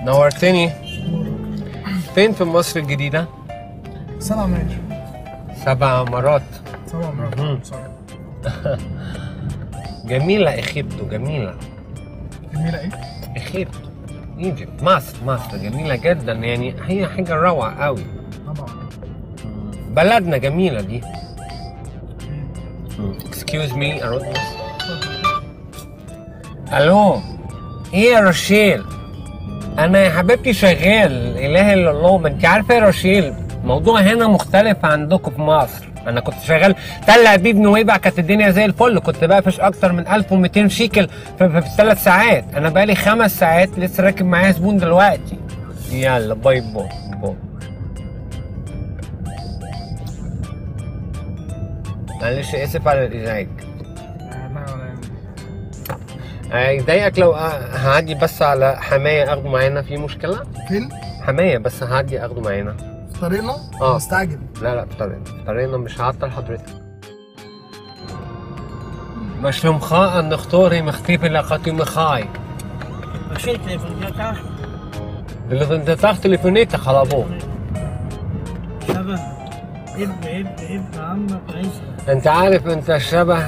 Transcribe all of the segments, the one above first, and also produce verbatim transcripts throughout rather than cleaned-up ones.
نورتني. فين في مصر الجديدة؟ سبع مرات. سبع مرات. سبع مرات. جميلة إخيبتو، جميلة. جميلة إيه؟ إخيبتو ايجيبت، مصر مصر جميلة جدا، يعني هي حاجة روعة قوي. طبعا. بلدنا جميلة دي. اكسكيوز مي أرد. ألو، إيه يا رشيل؟ أنا يا حبيبتي شغال، إله إلا الله، ما أنت عارفة يا رشيل، الموضوع هنا مختلف عندكم في مصر. أنا كنت شغال تل أبيب نويبع، كانت الدنيا زي الفل، كنت بقفش أكتر من ألف ومئتين شيكل في, في, في ثلاث ساعات، أنا بقالي خمس ساعات لسه راكب معايا زبون دلوقتي. يلا باي باي باي. معلش آسف على الإزعاج. هيضايقك لو هعدي بس على حماية اخده معانا؟ في مشكلة؟ فين؟ حماية بس هعدي اخده معانا. في طريقنا؟ اه مستعجل. لا لا في طريقنا، في طريقنا مش هعطل حضرتك. مش لمخاء النختوري مختيف لقاتي مخاي. مشيت تليفوناتك؟ تليفوناتك تليفونيتك خلابو. شبه اب اب اب عمك عيسى. انت عارف انت شبه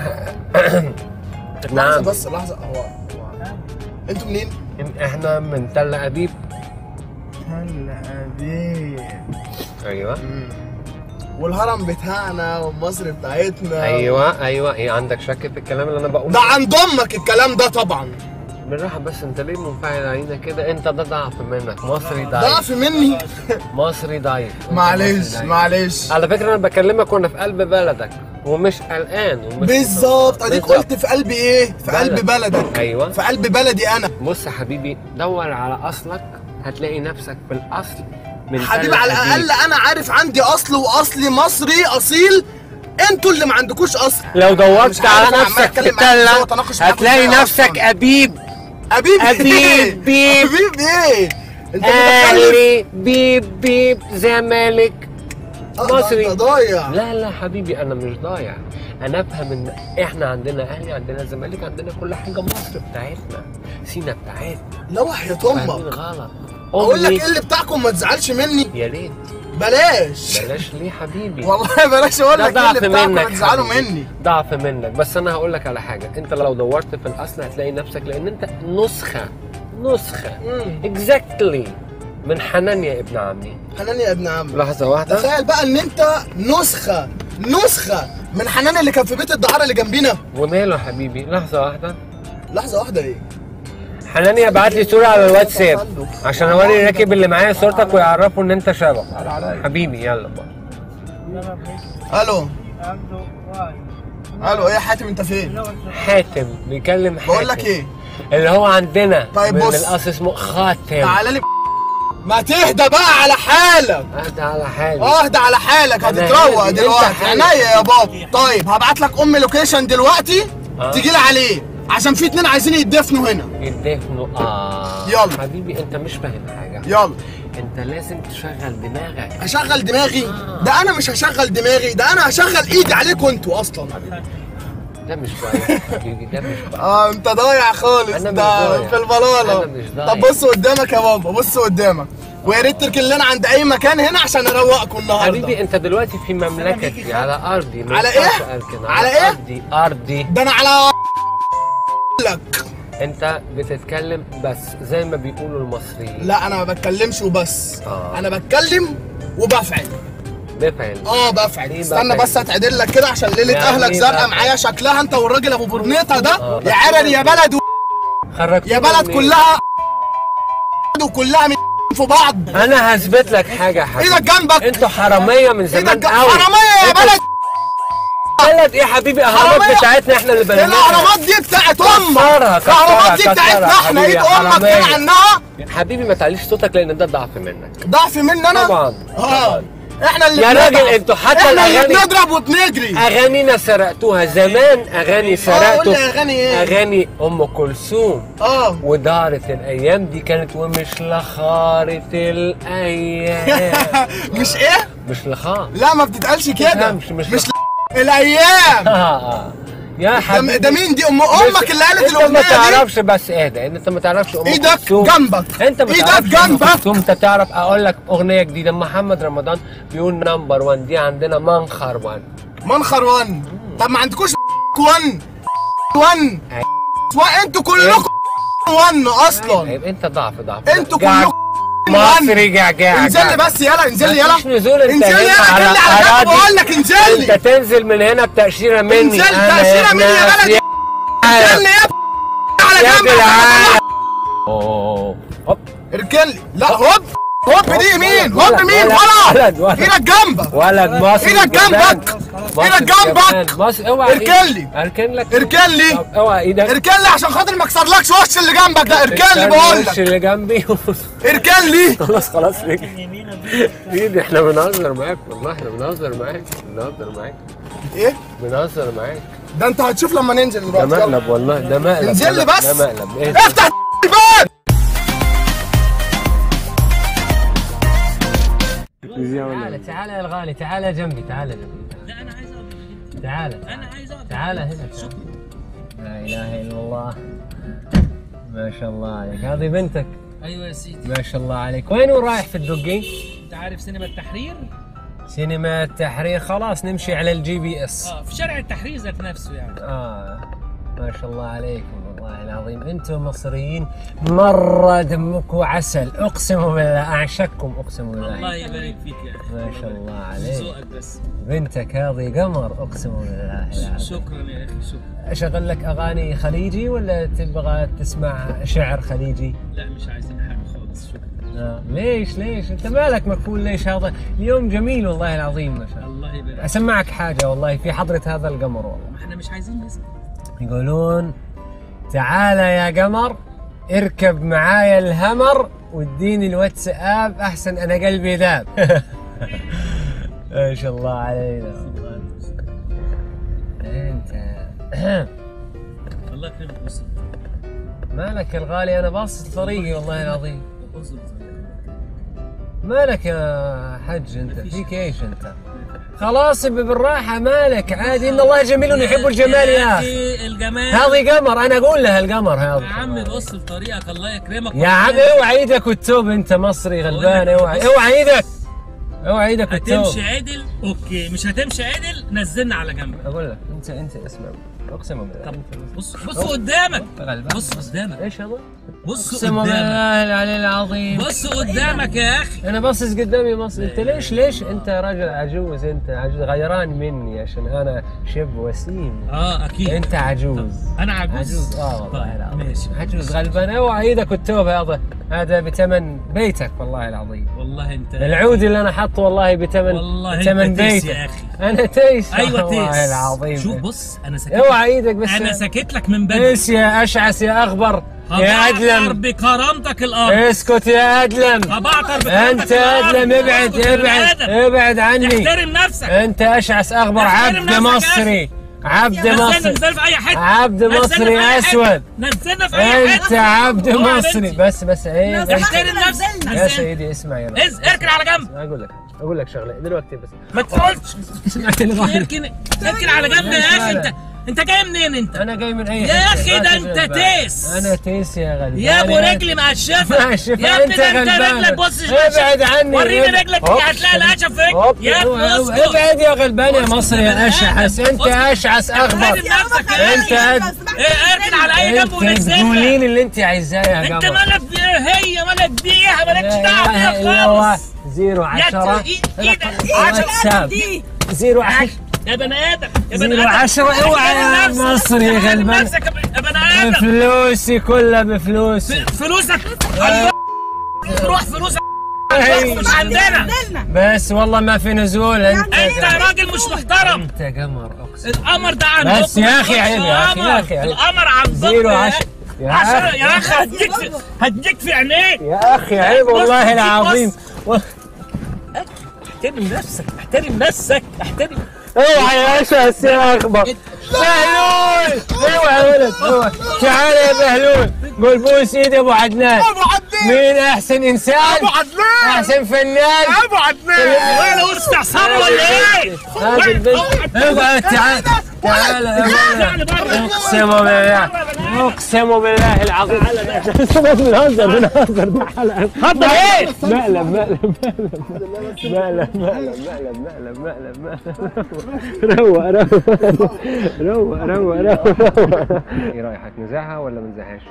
نعم. بس لحظة، هو انتوا منين؟ احنا من تل ابيب. تل ابيب. ايوه. مم. والهرم بتاعنا ومصر بتاعتنا. ايوه ايوه. ايه عندك شك في الكلام اللي انا بقوله؟ ده عند امك الكلام ده طبعا. بالراحة بس، انت ليه منفعل علينا كده؟ انت ده ضعف منك، مصري ضعيف. ضعف مني؟ مصري ضعيف. معلش معلش. على فكرة انا بكلمك وانا في قلب بلدك ومش قلقان ومش بالظبط. اديك قلت في قلب ايه؟ في قلب بلدك. ايوه في قلب بلدي انا. بص يا حبيبي، دور على اصلك هتلاقي نفسك في الاصل من حبيبي. على الاقل انا عارف عندي اصل، واصلي مصري اصيل. انتوا اللي ما عندكوش اصل. لو دورت على نفسك في التلة هتلاقي نفسك ابيب. ابيب ابيب بيب. ابيب ايه؟ انت اهلي بيب بيب زمالك مصري. انت ضايع. لا لا حبيبي انا مش ضايع، انا افهم ان احنا عندنا اهلي، عندنا زمالك، عندنا كل حاجه، مصر بتاعتنا، سينا بتاعتنا. لا وحياة امك غلط. اقول لك ايه اللي بتاعكم، ما تزعلش مني. يا ريت. بلاش بلاش ليه حبيبي؟ والله بلاش اقول لك ايه اللي بتاعكم، ما تزعلوا مني. ضعف منك، بس انا هقول لك على حاجه، انت لو دورت في الاصل هتلاقي نفسك، لان انت نسخه نسخه اكزاكتلي من حنانيا ابن عمي. حنانيا ابن عمي. لحظه واحده، تخيل بقى ان انت نسخه نسخه من حنانيا اللي كان في بيت الدعاره اللي جنبينا. وماله يا حبيبي؟ لحظه واحده. لحظه واحده ايه؟ حنانيا بعت لي صوره على الواتساب عشان اوري الراكب اللي معايا صورتك ويعرفوا ان انت شبه حبيبي. يلا بقى. الو الو. ايه يا حاتم انت فين؟ حاتم بيكلم حاتم. بقول لك ايه اللي هو عندنا طيب من بص، الاصل اسمه خاتم. تعالى لي. ما تهدى بقى على حالك. اهدى على حالك. اهدى على حالك، هتتروق دلوقتي. عينيا يا بابا. طيب هبعت لك ام لوكيشن دلوقتي آه. تيجي لي عليه عشان في اتنين عايزين يتدفنوا هنا. يتدفنوا؟ اه يلا حبيبي انت مش فاهم حاجه. يلا انت لازم تشغل دماغك. اشغل دماغي؟ آه. ده انا مش هشغل دماغي، ده انا هشغل ايدي عليكم انتوا اصلا. ده مش ضايع حبيبي، ده مش ضايع. اه انت ضايع خالص. انا ده في البلاله. انا مش ضايع. طب بص قدامك يا بابا، بص قدامك، ويا ريت تركن لنا عند اي مكان هنا عشان اروقكم النهارده. حبيبي انت دلوقتي في مملكتي على ارضي. على ايه؟ على ايه؟ ارضي ارضي. ده انا على لك. انت بتتكلم بس زي ما بيقولوا المصريين. لا انا ما بتكلمش وبس. آه. انا بتكلم وبفعل. بفعل؟ اه بفعل. استنى بس اتعدل لك كده عشان ليله يعني اهلك زرقاء معايا شكلها، انت والراجل ابو برنيطه ده. آه. يا عرر يا بلد و... يا بلد كلها وكلها من في بعض. انا هثبت لك حاجه يا حبيبي. ايدك جنبك. انتوا حراميه من زمان قوي. حراميه يا بلد. بلد ايه يا حبيبي؟ الاهرامات بتاعتنا احنا اللي بنيناها. الاهرامات دي بتاعت امك. الاهرامات دي بتاعتنا احنا. ايد امك كان عنها. حبيبي ما تعليش صوتك لان ده ضعف منك. ضعف مني انا؟ طبعا. اه احنا اللي يا راجل انتوا حتى احنا اللي بنضرب وبنجري. اغانينا سرقتوها زمان. اغاني سرقتوا. اه اغاني ايه؟ اغاني ام كلثوم. اه ودارت الايام دي كانت ومش لخارت الايام. مش ايه؟ مش لخار. لا ما بتتقالش كده. مش مش, مش ل... الايام. اه يا حبيبي ده مين دي؟ ام امك اللي قالت الاغنيه دي؟ انت ما تعرفش بس اهدى، انت ما تعرفش ام ايدك كلثوم. جنبك، انت ما ايدك تعرفش جنبك. انت تعرف اقول لك اغنيه جديده محمد رمضان بيقول نمبر واحد، دي عندنا منخر واحد. منخر واحد. طب ما عندكوش واحد واحد انتوا كلكم واحد اصلا. انت ضعف ضعف انتوا كلكم مصري جعجع. انزل لي بس يلا، انزل لي يلا، مفيش نزول. انت انزل لي يلا، انزل لي على جنب بقول لك انزل لي. انت تنزل من هنا بتأشيرة مني. انزل تأشيرة مني يا بلد. انزل لي يا على جنب. اوه هوب اركن لي. لا هوب هوب دي يمين، هوب يمين ولا ايدك جنبك. ولد مصري ايدك جنبك، ايدك جنبك. اوعى اركن لي، اركن لك، اركن لي، اوعى ايدك، اركن لي عشان خاطر ما اكسرلكش وش اللي جنبك ده. اركن لي بقول لك، وش اللي جنبي. اركن لي. خلاص خلاص ايدي. احنا بنهزر معاك والله، احنا بنهزر معاك، بنهزر معاك. ايه؟ بنهزر معاك. ده انت هتشوف لما ننزل ده دلوقتي. مقلب والله، ده مقلب. انزل لي بس. ده مقلب. ايه افتح الباب. تعال تعال يا الغالي، تعال جنبي، تعال جنبي. لا انا عايز اقعد. تعال انا عايز اقعد. تعال هنا. لا اله الا الله، ما شاء الله عليك. هذه بنتك؟ ايوه يا سيدي. ما شاء الله عليك. وين رايح في الدقي؟ انت عارف سينما التحرير؟ سينما التحرير. خلاص نمشي على الجي بي اس. اه في شارع التحرير ذات نفسه يعني. اه ما شاء الله عليكم والله العظيم، انتم مصريين مره دمكم عسل، اقسم بالله اعشقكم، اقسم بالله. الله يبارك فيك يا اخي. ما شاء الله عليك. ذوقك بس. بنتك هذه قمر، اقسم بالله العظيم. شكرا يا اخي، شكرا. اشغل لك اغاني خليجي ولا تبغى تسمع شعر خليجي؟ لا مش عايزين حاجه خالص، شكرا. آه. ليش ليش انت مالك مكفول؟ ليش هذا اليوم جميل والله العظيم ما شاء الله. الله يبارك. اسمعك حاجه والله في حضره هذا القمر والله. ما احنا مش عايزين نسمع. يقولون تعال يا قمر اركب معايا الهمر واديني الواتساب احسن انا قلبي ذاب. ما شاء الله علينا. انت الله يكرمك. وصل. مالك يا الغالي؟ انا باصص طريقي والله العظيم. وصل. مالك يا حج انت؟ فيك ايش انت؟ خلاص بالراحة، مالك عادي، ان الله جميل يحب الجمال يا اخي. الجمال هذه قمر، انا اقول لها القمر هذا. يا عم بص لطريقك، الله يكرمك يا عم اوعى ايدك والتوب، انت مصري غلبان. اوعى اوعى ايدك، اوعى ايدك والتوب. هتمشي عدل اوكي، مش هتمشي عدل نزلنا على جنب. اقول لك انت انت اسمع، اقسم بالله. طب بص بص قدامك، بص قدامك. ايش هذا؟ بص اقسم قدامك، بالله العلي العظيم. بص قدامك يا اخي. انا باصص قدامي مصر. انت ليش ليش انت راجل عجوز، انت عجوز غيران مني عشان انا شاب وسيم. اه اكيد انت عجوز. انا عجوز. عجوز اه والله طيب. العظيم. ماشي عجوز غلبان. اوعى ايدك والتوب، هذا هذا بثمن بيتك والله العظيم. والله انت العود اللي انا حاطه والله بثمن والله بثمن تيس بيتك يا اخي. انا تيس. ايوه والله تيس العظيم. شوف بص انا سكت. اوعى ايدك بس. انا سكت لك من بدري. بس يا اشعث يا اغبر يا ادلم. بكرامتك الارض. اسكت يا ادلم. هبعتر بكرامتك انت ادلم. ابعد ابعد ابعد عني. احترم نفسك. انت اشعث اغبر عبد مصري، عبد مصري، نزلنا في اي حته. عبد مصري اسود. نزلنا في اي حته. انت عبد مصري. بس بس عيب. احترم نفسك يا سيدي اسمع يا از اركن على جنب. اقول لك اقول لك شغله دلوقتي بس ما تقولش. اركن اركن على جنب يا اخي. انت انت جاي منين انت؟ انا جاي من اي يا حتة. اخي ده انت تيس. انا تيس يا غلبان. يا ابو رجلي مقشفه. مقشفه. يا ابني انت ده انت غلبان. رجلك بص. ابعد عني. وريني رجلك هتلاقي القشف فيك. يا ابني اسكت. ابعد يا غلبان يا مصري يا اشعث. انت اشعث اغبر. انت اركن على اي جنب ونزلها. قولين اللي انت عايزاه يا انت قمر. مالك هي مالك بيها مالكش دعوه بيها خالص. زيرو عشرة واتساب زيرو عشرة يا بني ادم يا بني زيرو ادم. عشرة. اوعى يا مصري غلبان. يا بني ادم. فلوسي كلها بفلوسي. فلوسك روح فلوسك مش عندنا. بس والله ما في نزول. انت انت راجل مش محترم. انت قمر اقسم. القمر ده عندك. بس يا اخي عيب يا اخي يا اخي. القمر عندك. زيرو عشرة يا عشرة يا اخي. اخي. هديك في هديك في عينيك يا اخي عيب والله العظيم. احترم نفسك، احترم نفسك، احترم. اوعى يا اشعث يا اخبر. بهلول. اوعى يا ولد اوعى. تعال يا بهلول. قول بوس ايد ابو عدنان. ابو عدنان مين احسن انسان؟ ابو عدنان احسن فنان ابو عدنان. ولا وسط عصابه ولا ايه؟ هذا البنت اقعد تعال تعال اقسم بالله اقسم بالله العظيم بنهزر بنهزر ده حلقه هضر ايه؟ مقلب مقلب مقلب مقلب مقلب مقلب مقلب روق روق روق روق روق. ايه رايك نزعها ولا ما نزعهاش؟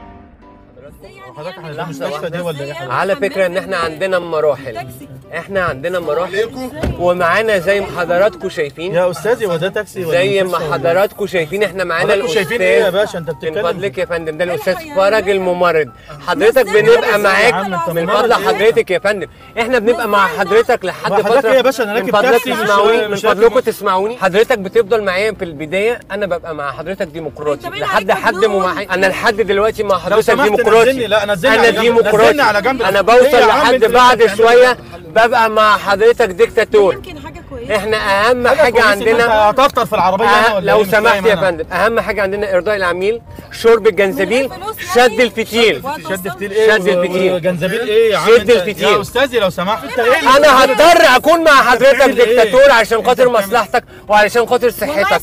حضرتك احنا المستشفى دي ولا ايه؟ على فكره ان احنا عندنا مراحل، احنا عندنا مراحل ومعانا زي ما حضراتكم شايفين. يا استاذي هو ده تاكسي ولا زي ما حضراتكم شايفين احنا معانا حضراتكم الاستاذ. شايفين ايه يا باشا انت بتتكلم؟ من فضلك يا فندم ده الاستاذ فرج الممرض. حضرتك بنبقى معاك من فضل حضرتك يا فندم، احنا بنبقى مع حضرتك لحد فتره. حضرتك ايه يا باشا؟ انا من راكب فضلك تاكسي تسمعوني، من فضلكم تسمعوني. حضرتك بتفضل معايا في البدايه، انا ببقى مع حضرتك ديمقراطي لحد حد مماحي. انا لحد دلوقتي مع حضرتك ديمقراطي. لا نزلني انا على جنب. ديمقراطي. نزلني على جنب. انا بوصل لحد بعد شويه ببقى مع حضرتك ديكتاتور. يمكن حاجه كويسه. احنا اهم حاجه عندنا هتفطر في العربيه أه لو سمحت يا فندم، اهم حاجه عندنا ارضاء العميل، شرب الجنزبيل، شد الفتيل. شد فتيل ايه؟ شد الفتيل. جنزبيل ايه يا عم؟ شد الفتيل. يا استاذي لو سمحت انت ايه؟ انا هضطر اكون مع حضرتك ديكتاتور علشان خاطر مصلحتك وعلشان خاطر صحتك.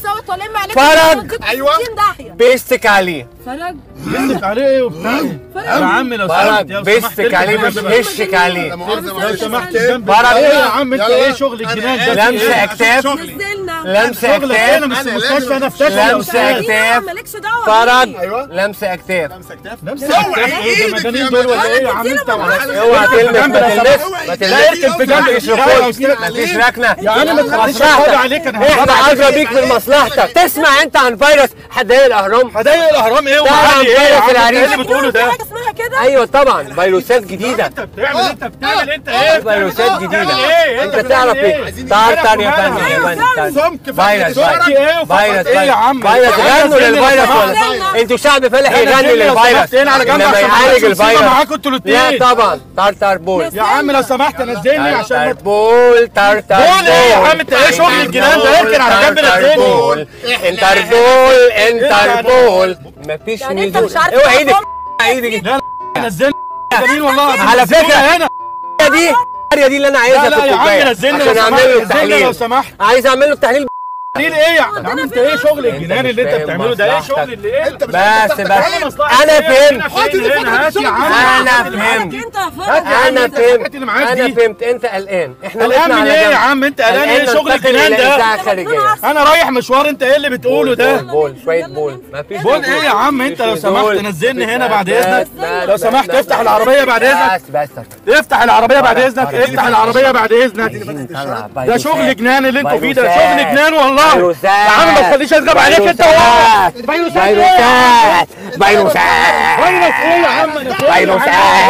فرج ايوه بيستك عليه. فرج بيستك عليه ايه وبتاع؟ يا عم لو سمحت فرج بيستك عليه مش هشك عليه. لو سمحت جنب. فرج ايه يا عم انت ايه شغل الجنان ده؟ لمسه اكتاف، لمسه شغلك اكتاف، انا مش المستشفى انا في تاكسي. لمسه اكتاف. فرج لمسه اكتاف. لمسه اكتاف ايه؟ ده مجانين دول ولا ايه يا عم انت؟ اوعى تلمس ما تلمس ما تلمس اركن في جنب. مفيش ركود مفيش ركنه يا عم ما تخليش مصلحتك. عليك. انا احنا ادرى بيك من مصلحتك. تسمع انت عن فيروس حدائق الاهرام؟ حدايق الاهرام ايه طبعاً وعادي ايه يا عم؟ فيروس انت ايه العريس. اللي بتقوله ده؟ حاجه اسمها كده. ايوه طبعا فيروسات جديده. انت بتعمل انت بتعمل انت ايه؟ فيروسات جديده. ايه؟ انت تعرف ايه؟ طرطر يا فندم يا فندم. سمك فيروس ايه فيروس ايه يا عم؟ فيروس غنوا للفيروس ولا انتوا شعب فلاحي يغنوا للفيروس انما يعالج الفيروس؟ معاكم انتوا الاثنين. لا طبعا طرطر بول. يا عم لو سمحت نزلني عشان طرطر ما بول طرطر بول ايه يا عم؟ انت ايه شغل الجنان ده؟ اركن على جنب نزلني. انتربول انتربول مفيش يعني انت نزول. مش عارف اوعى ايدك تقف؟ ايدك لا لا نزلني. جميل والله. على فكره هنا دي القريه دي اللي انا عايزها لا في لا يا عم الكوبايه نزلني عشان لو اعمل سمحت. له نزلني لو التحليل. سمحت. عايز اعمل له التحليل. تحليل ايه يا عم؟ انت ايه شغل الجنان اللي انت بتعمله ده؟ ايه شغل اللي ايه؟ بس بس انا فهمت هات يا عم. انا فهمت انت يا فرج. انا فهمت اللي معاك انا دي. فهمت انت قلقان. احنا قلقان وقفنا من على ايه جنب. يا عم؟ انت قلقان ايه شغل الجنان ده؟ ده خارجيه انا رايح مشوار. انت ايه اللي بتقوله ده؟ بول شويه بول مفيش بول ايه يا عم؟ انت لو سمحت بول. نزلني هنا بعد بس- اذنك. بس- لو بس- سمحت بس- افتح العربيه بعد اذنك. بس بس افتح العربيه بعد اذنك. افتح العربيه بعد اذنك. ده شغل جنان اللي انتوا فيه ده. شغل جنان والله. فيروسات. يا عم ما تخليش اغضب عليك انت. فيروسات فيروسات فيروسات فيروسات فيروس ايه يا عم؟ فيروسات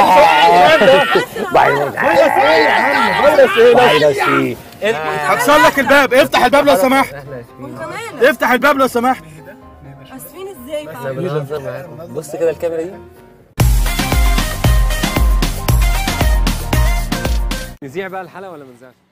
فيروسات فيروس ايه يا عم؟ فيروس ايه؟ فيروس ايه؟ هكسر لك الباب. افتح الباب لو سمحت. وكمان افتح الباب لو سمحت. اسفين ازاي احنا بقى؟ بنهزر معاكم. بص كده الكاميرا دي نذيع بقى الحلقه ولا ما نذيعش؟